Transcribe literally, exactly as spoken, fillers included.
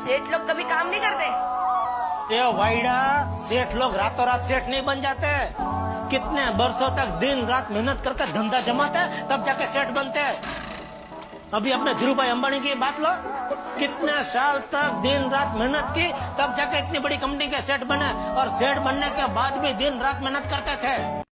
सेठ लोग कभी काम नहीं करते? ये वाइडा, सेठ लोग रातों रात सेठ नहीं बन जाते। कितने बरसों तक दिन रात मेहनत करके धंधा जमाते हैं, तब जाके सेठ बनते हैं। अभी अपने धीरू भाई अंबानी की बात लो, कितने साल तक दिन रात मेहनत की, तब जाके इतनी बड़ी कंपनी के सेठ बने, और सेठ बनने के बाद भी दिन रात मेहनत करते थे।